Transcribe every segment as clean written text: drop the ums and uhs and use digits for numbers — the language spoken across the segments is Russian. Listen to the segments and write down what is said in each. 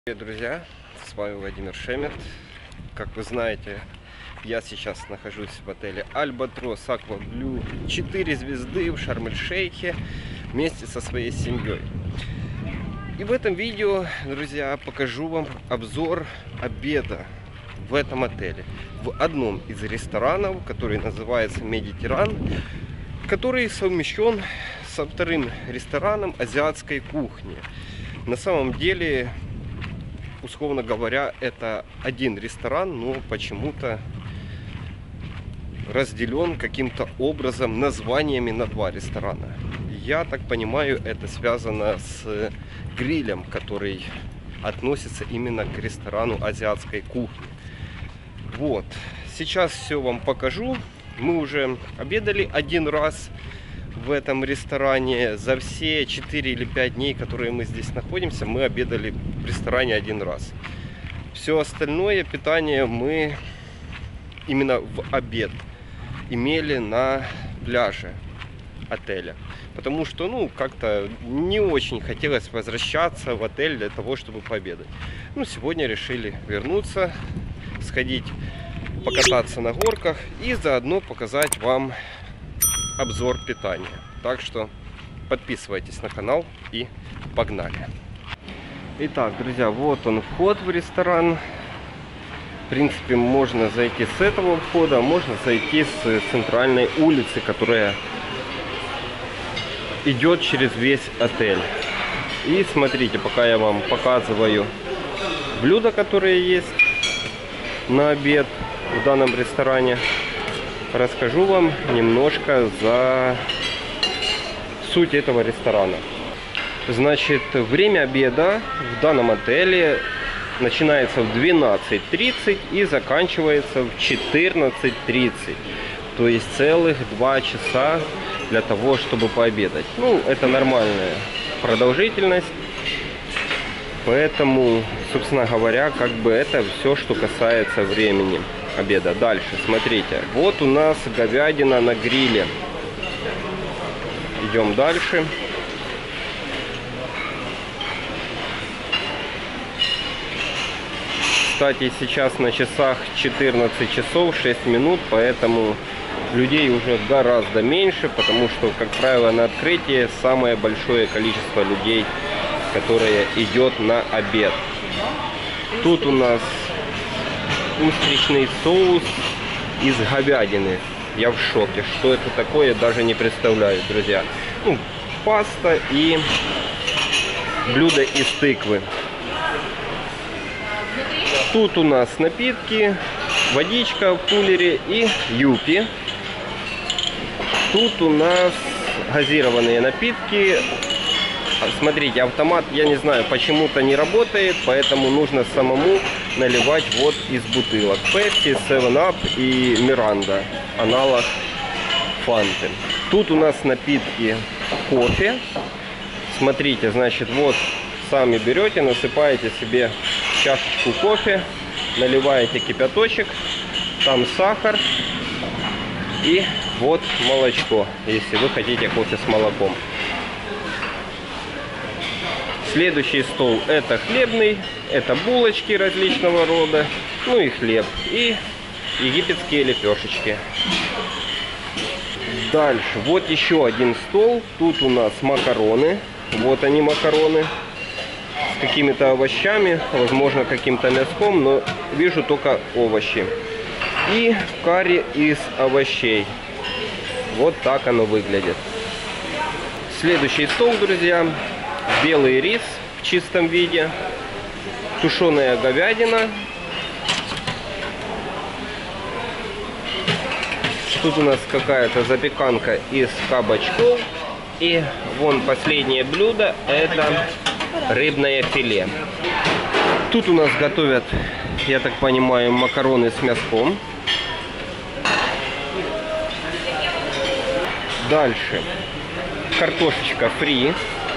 Привет, друзья! С вами Владимир Шемет. Как вы знаете, я сейчас нахожусь в отеле Альбатрос Аква Блю 4 звезды в Шарм-эль-Шейхе вместе со своей семьей. И в этом видео, друзья, покажу вам обзор обеда в этом отеле. В одном из ресторанов, который называется Медитеран, который совмещен со вторым рестораном азиатской кухни. На самом деле, условно говоря, это один ресторан, но почему-то разделен каким-то образом названиями на два ресторана. Я так понимаю, это связано с грилем, который относится именно к ресторану азиатской кухни. Вот, сейчас все вам покажу. Мы уже обедали один раз в этом ресторане. За все 4 или 5 дней, которые мы здесь находимся, мы обедали в ресторане один раз. Все остальное питание мы именно в обед имели на пляже отеля. Потому что, как-то не очень хотелось возвращаться в отель для того, чтобы пообедать. Сегодня решили вернуться, сходить, покататься на горках и заодно показать вам обзор питания. Так что подписывайтесь на канал и погнали. Итак, друзья, вот он, вход в ресторан. В принципе, можно зайти с этого входа, а можно зайти с центральной улицы, которая идет через весь отель. И смотрите, пока я вам показываю блюда, которые есть на обед в данном ресторане, расскажу вам немножко за суть этого ресторана. Значит, время обеда в данном отеле начинается в 12:30 и заканчивается в 14:30. То есть целых 2 часа для того, чтобы пообедать. Это нормальная продолжительность. Поэтому, собственно говоря, это все, что касается времени обеда. Дальше, смотрите, вот у нас говядина на гриле. Идем дальше. Кстати, сейчас на часах 14 часов 6 минут, поэтому людей уже гораздо меньше, потому что, как правило, на открытии самое большое количество людей, которое идет на обед. Тут у нас устричный соус из говядины. Я в шоке. Что это такое, даже не представляю, друзья. Паста и блюдо из тыквы. Тут у нас напитки, водичка в кулере и юпи. Тут у нас газированные напитки. Смотрите, автомат, я не знаю, почему-то не работает, поэтому нужно самому наливать вот из бутылок. Pepsi, 7up и Miranda, аналог фанты. Тут у нас напитки, кофе. Смотрите, значит, вот сами берете, насыпаете себе чашечку кофе, наливаете кипяточек, там сахар и вот молочко, если вы хотите кофе с молоком. Следующий стол — это хлебный, это булочки различного рода, и хлеб, и египетские лепешечки. Дальше, вот еще один стол, тут у нас макароны, вот они макароны, с какими-то овощами, возможно, каким-то мяском, но вижу только овощи. И карри из овощей. Вот так оно выглядит. Следующий стол, друзья. Белый рис в чистом виде, тушеная говядина. Тут у нас какая-то запеканка из кабачков. И вон последнее блюдо — это рыбное филе. Тут у нас готовят, я так понимаю, макароны с мяском. Дальше картошечка фри.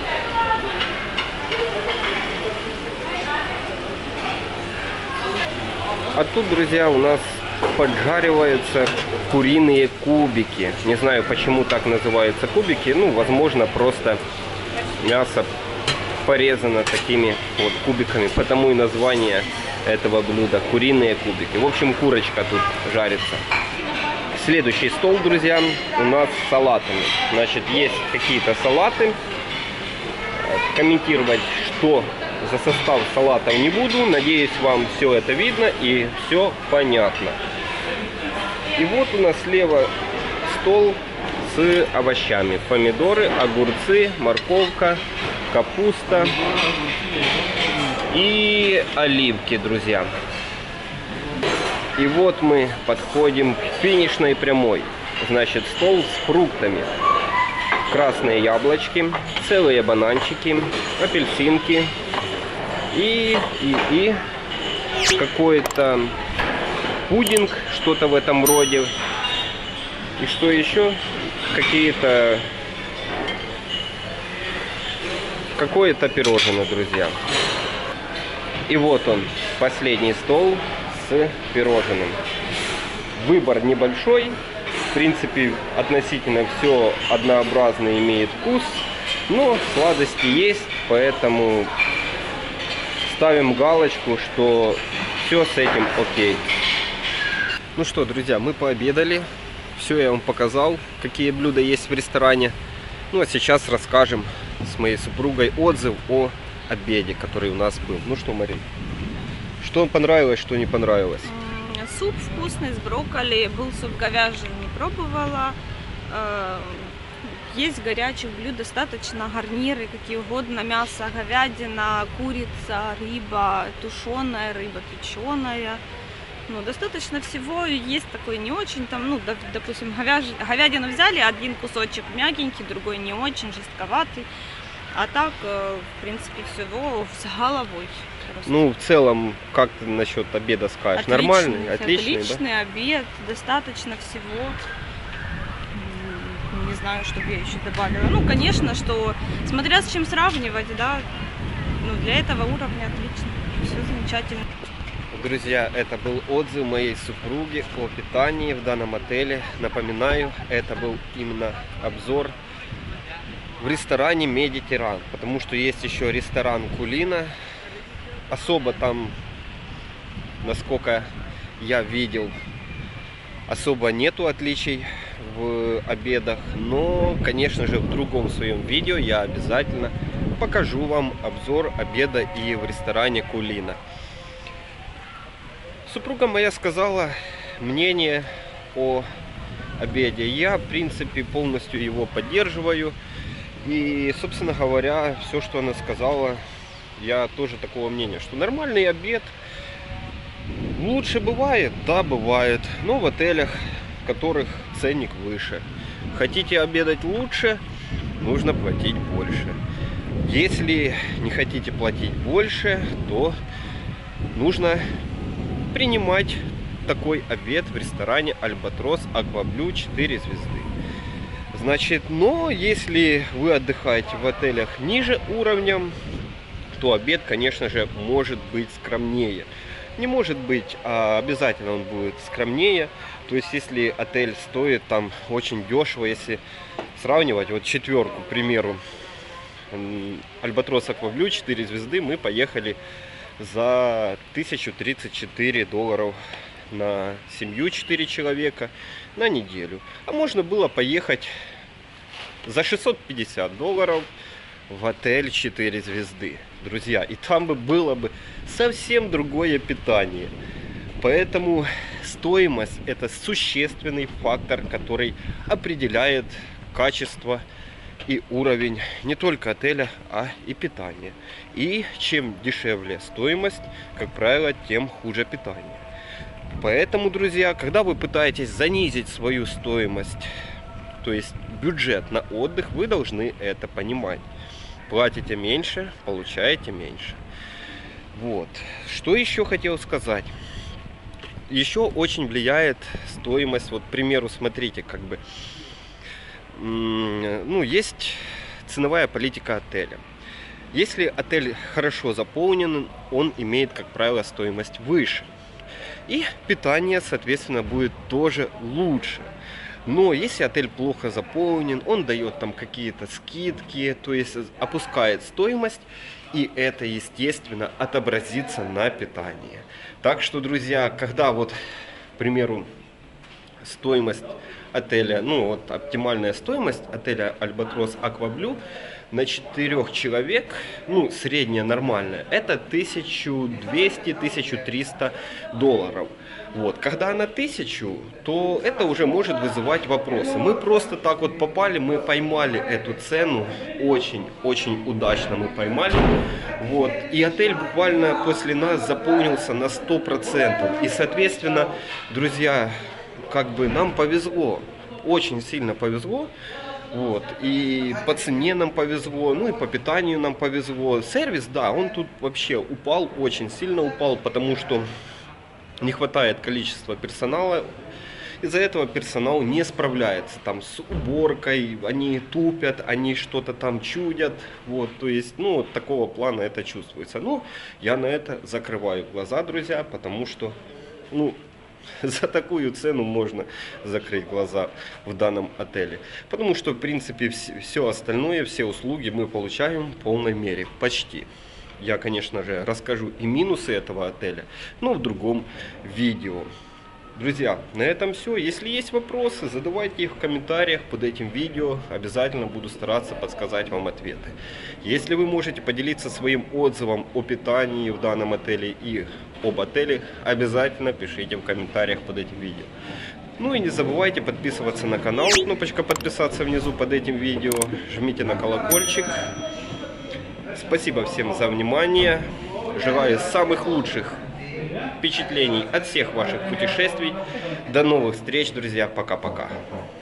А тут, друзья, у нас поджариваются куриные кубики. Не знаю, почему так называются кубики. Возможно, просто мясо порезано такими вот кубиками, потому и название этого блюда — куриные кубики. В общем, курочка тут жарится. Следующий стол, друзья, у нас с салатами. Значит, есть какие-то салаты. Комментировать, что за состав салатов, не буду. Надеюсь, вам все это видно и все понятно. И вот у нас слева стол с овощами. Помидоры, огурцы, морковка, капуста и оливки, друзья. И вот мы подходим к финишной прямой. Значит, стол с фруктами. Красные яблочки, целые бананчики, апельсинки и какой-то пудинг, что-то в этом роде. И что еще? Какое-то пирожное, друзья. И вот он, последний стол с пирожным. Выбор небольшой. В принципе, относительно все однообразно, имеет вкус. Но сладости есть, поэтому ставим галочку, что все с этим окей. Ну что, друзья, мы пообедали. Все я вам показал, какие блюда есть в ресторане. Ну а сейчас расскажем с моей супругой отзыв о обеде, который у нас был. Ну что, Марин, что вам понравилось, что не понравилось? Суп вкусный с брокколи. Был суп говяжий, не пробовала. Есть горячих блюд достаточно, гарниры какие угодно, мясо, говядина, курица, рыба, тушеная, рыба печеная. Ну, достаточно всего. Есть такой не очень, там, ну, допустим, говядину взяли, один кусочек мягенький, другой не очень, жестковатый. А так, в принципе, всего с головой. Просто. Ну, в целом, как ты насчет обеда скажешь? Отличный, Нормальный? Отличный, отличный, да? обед, достаточно всего. Не знаю, что бы я еще добавила. Ну, конечно, что, смотря с чем сравнивать, да, ну, для этого уровня отлично, все замечательно. Друзья, это был отзыв моей супруги о питании в данном отеле. Напоминаю, это был именно обзор в ресторане Медитеран, потому что есть еще ресторан Кулина. Особо там, насколько я видел, особо нету отличий в обедах, но, конечно же, в другом своем видео я обязательно покажу вам обзор обеда и в ресторане Кулина. Супруга моя сказала мнение о обеде. Я, в принципе, полностью его поддерживаю. И, собственно говоря, все, что она сказала, я тоже такого мнения, что нормальный обед лучше бывает, да, бывает, но в отелях, в которых ценник выше. Хотите обедать лучше, нужно платить больше. Если не хотите платить больше, то нужно принимать такой обед в ресторане Альбатрос Акваблю 4 звезды. Значит, но если вы отдыхаете в отелях ниже уровнем, то обед, конечно же, может быть скромнее. Не может быть, а обязательно он будет скромнее. То есть, если отель стоит там очень дешево, если сравнивать, вот четверку, к примеру, Альбатрос Акваблю 4 звезды, мы поехали за $1034 на семью 4 человека на неделю. А можно было поехать за $650 в отель 4 звезды, друзья. И там бы было бы совсем другое питание. Поэтому стоимость — это существенный фактор, который определяет качество и уровень не только отеля, а и питания. И чем дешевле стоимость, как правило, тем хуже питание. Поэтому, друзья, когда вы пытаетесь занизить свою стоимость, то есть бюджет на отдых, вы должны это понимать. Платите меньше, получаете меньше. Вот. Что еще хотел сказать? Еще очень влияет стоимость. Вот, к примеру, смотрите, как бы, ну, есть ценовая политика отеля. Если отель хорошо заполнен, он имеет, как правило, стоимость выше. И питание, соответственно, будет тоже лучше. Но если отель плохо заполнен, он дает там какие-то скидки, то есть опускает стоимость, и это, естественно, отобразится на питании. Так что, друзья, когда вот, к примеру, стоимость отеля, ну вот оптимальная стоимость отеля Альбатрос Акваблю на 4 человек, ну средняя нормальная, это 1200-1300 долларов. Вот. Когда на 1000, то это уже может вызывать вопросы. Мы просто так вот попали, мы поймали эту цену, очень удачно мы поймали. Вот. И отель буквально после нас заполнился на 100%. И, соответственно, друзья, как бы нам повезло, очень сильно повезло. Вот. И по цене нам повезло, ну и по питанию нам повезло. Сервис, да, он тут вообще упал, очень сильно упал, потому что не хватает количества персонала. Из-за этого персонал не справляется там с уборкой, они тупят, они что-то там чудят. Вот, то есть, ну, вот такого плана это чувствуется. Но я на это закрываю глаза, друзья, потому что, ну, за такую цену можно закрыть глаза в данном отеле. Потому что, в принципе, все остальное, все услуги мы получаем в полной мере. Почти. Я, конечно же, расскажу и минусы этого отеля, но в другом видео. Друзья, на этом все. Если есть вопросы, задавайте их в комментариях под этим видео. Обязательно буду стараться подсказать вам ответы. Если вы можете поделиться своим отзывом о питании в данном отеле и об отеле, обязательно пишите в комментариях под этим видео. Ну и не забывайте подписываться на канал. Кнопочка подписаться внизу под этим видео. Жмите на колокольчик. Спасибо всем за внимание. Желаю самых лучших впечатлений от всех ваших путешествий. До новых встреч, друзья. Пока-пока.